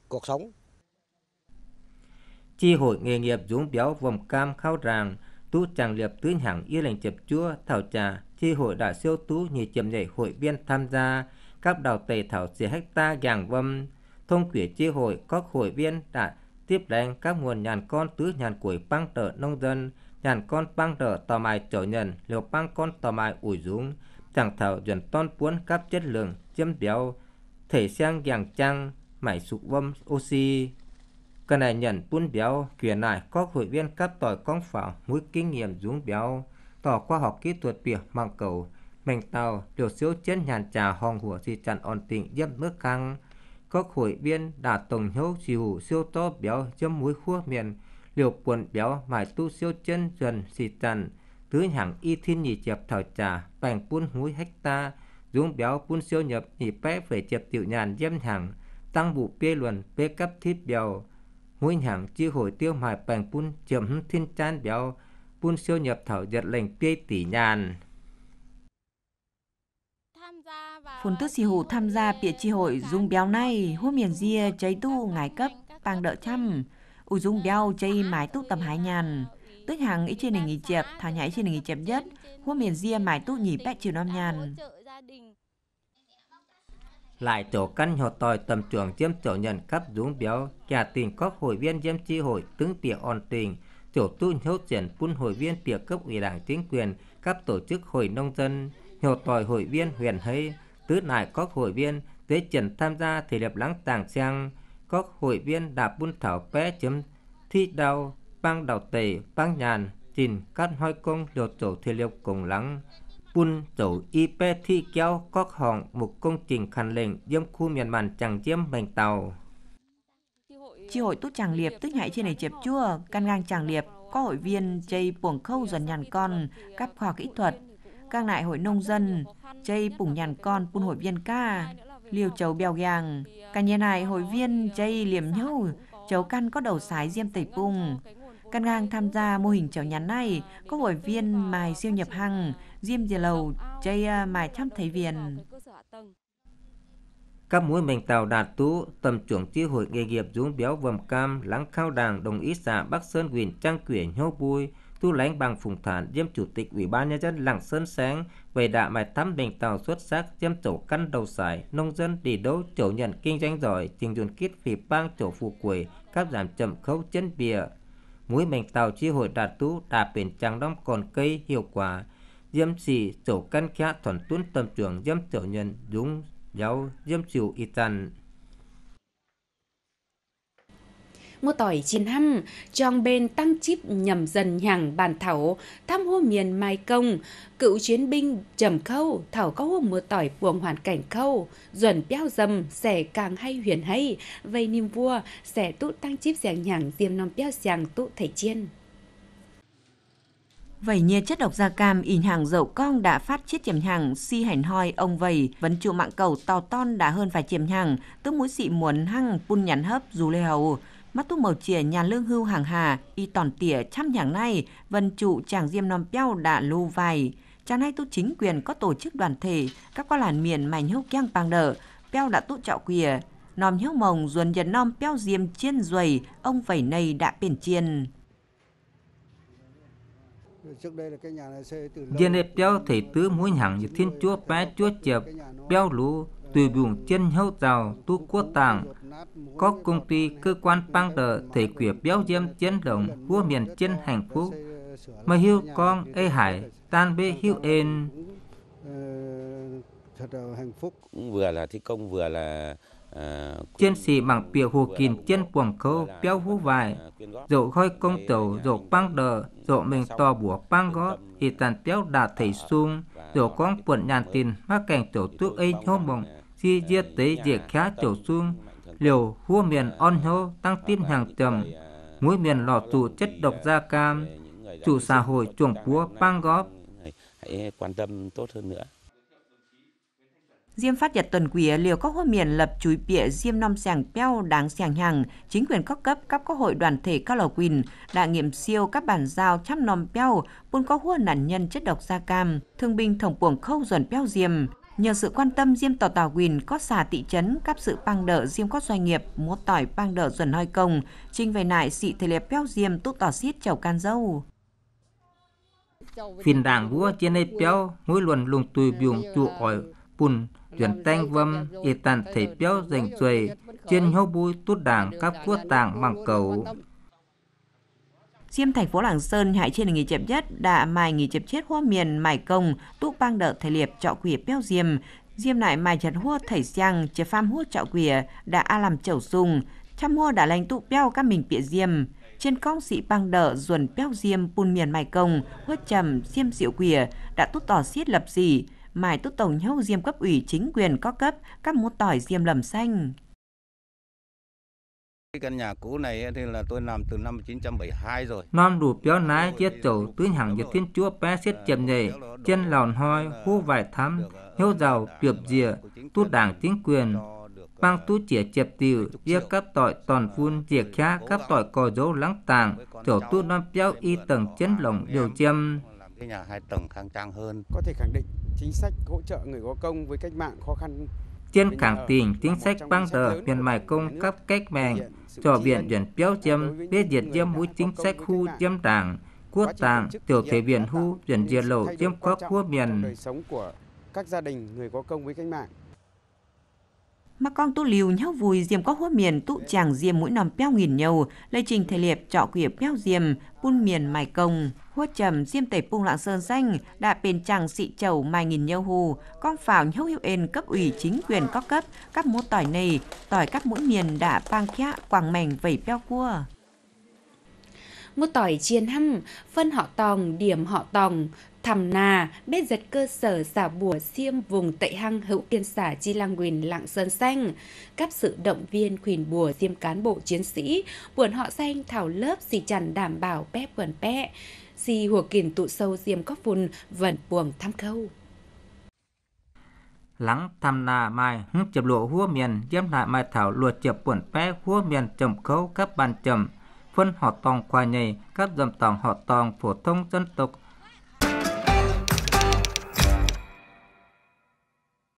cuộc sống. Chi hội nghề nghiệp Dũng Béo Vòng Cam Khao Ràng tú chàng liệp tứ hằng yêu lệnh chập chúa thảo trà. Chi hội đã siêu tú nhị chậm nhảy hội viên tham gia các đào tề thảo xỉ hecta giảng vâm. Thông quỷ chi hội các hội viên đã tiếp đánh các nguồn nhàn con tứ nhàn củi băng tờ nông dân, nhàn con băng tờ tò mài trở nhận liều băng con tò mài ủi dũng chẳng thảo dần ton cuốn các chất lượng chấm béo thể sang giảng trăng mải sụp vâm oxy. Cái này nhận buôn béo quyền lại các hội viên cấp tỏi công phảo mũi kinh nghiệm dũng béo tỏ khoa học kỹ thuật việc mang cầu mình tàu điều siêu chân nhàn trà hòn hùa thì chặn ổn định dâm nước khăng. Các hội viên đã tổng hiếu siêu siêu to béo chấm mũi khua miền liều quần béo mải tu siêu chân dần xì chặn tứ hàng y thiên nhị chẹp thảo trà bành buôn mũi hecta dũng béo buôn siêu nhập nhị bé về chẹp tiểu nhàn dâm hàng tăng vụ bê luận bê cấp thiết béo mỗi hàng chi hội tiêu mài bành bún chậm thiên chan béo bún siêu nhập thảo giật lệnh bê tỷ nhàn. Phun tức xì hủ tham gia bịa chi hội dung béo này hô miền ria cháy tu ngài cấp bằng đỡ chăm ui dung béo cháy mái tu tầm hải nhàn tức hàng ý trên nghỉ chẹp thả nhảy trên nghỉ chẹp nhất hô miền ria mái tu nhỉ bẹ chiều năm nhàn. Lại chỗ căn họ tòi tầm trường chiếm chỗ nhận cấp dũng béo nhà tình các hội viên diêm chi hội tướng tỉa on tình chỗ tu hiếu triển bún hội viên tỉa cấp ủy đảng chính quyền các tổ chức hội nông dân hiệu tòi hội viên huyền hay tứ lại các hội viên tế trần tham gia thể lập lắng tàng sang các hội viên đạp bún thảo bé chấm thi đau băng đào tề băng nhàn chìn cắt hoi công điều tổ thể lập cùng lắng bún tổ IP thi kéo các hòn một công trình khăn lệnh diêm khu miền màn chẳng diêm bành tàu. Chi hội tốt chàng liệp tức nhảy trên này chẹp chua căn ngang chàng liệp có hội viên chây buồng khâu dần nhàn con cấp khoa kỹ thuật các lại hội nông dân chây bùng nhàn con bún hội viên ca liều chầu bèo giàng cả nhà này hội viên chây liềm nhâu chầu căn có đầu sái diêm tẩy bùng căn ngang tham gia mô hình chầu nhàn này có hội viên mài siêu nhập hăng diêm dìa lầu chây mài chăm thấy viền. Các mũi mình tàu đạt tú tầm trưởng chi hội nghề nghiệp dũng béo vầm cam lắng khao đàng đồng ý xã Bắc Sơn huyện Trang Quyển Nhô Bui tu lãnh bằng phùng thản diêm chủ tịch ủy ban nhân dân làng Sơn Sáng về đã mài thăm mình tàu xuất sắc diêm tổ căn đầu sải nông dân đi đấu chỗ nhận kinh doanh giỏi trình dồn kít phỉ bang chỗ phụ quỷ các giảm chậm khấu chân bìa mũi mình tàu chi hội đạt tú đà biển trắng đóng còn cây hiệu quả diêm xì chỗ căn khá thuần tuấn tầm trưởng diêm tổ nhân dũng giáo diêm chịu y tàn. Mua tỏi chín hăm trong bên tăng chip nhầm dần nhằng bàn thảo thăm hô miền mai công cựu chiến binh trầm khâu thảo có hô mua tỏi buồng hoàn cảnh khâu duẩn béo dầm xẻ càng hay huyền hay vây niêm vua xẻ tụ tăng chip giàng nhằng diêm non béo giàng tụ thầy chiên. Vẩy nhiệt chất độc da cam in hàng dậu con đã phát chiết chiếm hàng si hẳn hoi ông vẩy vấn trụ mạng cầu tàu ton đã hơn phải chiếm hàng tức mũi xị muốn hăng pun nhắn hấp dù lê hầu mắt tu màu chìa nhà lương hưu hàng hà y tòn tỉa trăm nhàng này vân trụ chàng diêm non béo đã lưu vài chàng này tu chính quyền có tổ chức đoàn thể các qua làn miền mảnh hữu keng bang đỡ béo đã tụ trạo quìa nòm hiếu mồng ruồn dần non béo diêm chiên ruồi ông vẩy này đã biển chiên. Dân đẹp béo thể tứ mũi hẳn như thiên chúa bé chúa chẹp béo lú tùy buồng chân hậu giàu tu quốc tàng có công ty cơ quan bang tờ thể quỷ béo diêm chân đồng vua miền chân hạnh phúc mà hiu con ê hải tan bê hiu ên vừa là thi công vừa là trên xì bằng bìa hồ kìn chân quảng khâu béo hú vài dậu khói công tàu dậu băng đờ dậu mình to bùa băng gót thì tàn béo đã thầy sung dậu con quần nhàn tin mắc cảnh chỗ tước ấy nhô mộng di diệt tế diệt khá chỗ sung liều hua miền on hô tăng tim hàng tầm mũi miền lò tụ chất độc da cam chủ xã hội chuồng búa băng góp hãy quan tâm tốt hơn nữa. Diêm phát nhật tuần quỷ liều các hô miền lập chuối bịa diêm năm sàng béo đáng sàng hàng chính quyền các cấp các hội đoàn thể các lò quỳnh đã nghiệm siêu các bản giao chăm nom béo buôn có hua nạn nhân chất độc da cam thương binh thổng buồng khâu dần béo diêm Nhờ sự quan tâm diêm tỏ tỏ quyền có xả thị trấn cấp sự băng đỡ diêm có doanh nghiệp múa tỏi băng đỡ dần hoi công trình về nại sĩ thể liệp béo diêm tụ tỏ xiết chầu can dâu. Phiền đảng vua trên đây béo mỗi luận lùng tùy biùng trụ ỏi bùn chuyển tanh vâm y tàn thể béo dành xuề trên hô bùi tút đảng các quốc tàng bằng cầu. Diêm thành phố Lạng Sơn hại trên nghề chậm nhất đã mài nghề chậm chết hoa miền mài công tụ băng đỡ thể liệp trọ quỷ béo diêm lại mài chặt hoa thảy giang chế pham hoa trọ quỷ đã làm chầu sung trăm hoa đã lành tụ béo các mình bịa diêm trên con sĩ băng đỡ ruồn béo diêm bùn miền mài công hoa trầm diêm diệu quỷ đã tút tỏ xiết lập gì mài tút tổng nhau diêm cấp ủy chính quyền có cấp các mốt tỏi diêm lầm xanh. Cái căn nhà cũ này thì là tôi làm từ năm 1972 rồi. Nom đủ béo nái chiết chầu tứ hàng nhật thiên chúa bé xiết chậm nhảy trên lòn hoi hú vải thắm hiếu giàu tiệp dìa tút đảng chính quyền băng tút chĩa chẹp tiều chia cấp tỏi toàn phun diệt khá cấp tỏi cò dấu lắng tàng chỗ tút non béo y tầng chấn lồng điều chiêm. Cái nhà 2 tầng khang trang hơn. Có thể khẳng định chính sách hỗ trợ người có công với cách mạng khó khăn. Trên cảng tình chính sách băng đỡ viện mài công cấp cách mạng cho viện viện béo chiêm biết diệt diêm mũi chính sách khu chiêm đảng quốc tàng tiểu thể viện hu viện diệt lộ chiêm có quốc miền. Đời sống của các gia đình người có công với cách mạng. Mà con tu liều nhau vùi diêm có hua miền tụ chàng diêm mũi nằm béo nghìn nhau lây trình thể liệp trọ quỷ béo diêm bun miền mài công hua trầm diêm tẩy pung Lạng Sơn xanh đã bên chàng xị chầu mài nghìn nhau hù con phào nhau hiệu ên cấp ủy chính quyền có cấp các mốt tỏi này tỏi các mũi miền đã bang khía quảng mảnh vẩy béo cua. Mốt tỏi chiên hăm phân họ tòng điểm họ tòng thầm nà bết giật cơ sở xả bùa xiêm vùng tậy hăng hữu kiên xả chi lang quyền Lạng Sơn xanh cấp sự động viên khuyển bùa diêm cán bộ chiến sĩ buồn họ xanh thảo lớp xì chằn đảm bảo bép quần pẹ xì hùa kiền tụ sâu diêm có phun vẩn buồng thăm khâu Lắng thăm nà mai hứng chập lộ hua miền diêm lại mai thảo luột chập buồn pẹ hua miền trầm khấu cấp bàn trầm phân họ tòng khoa nhầy các dầm tòng họ tòng phổ thông dân tộc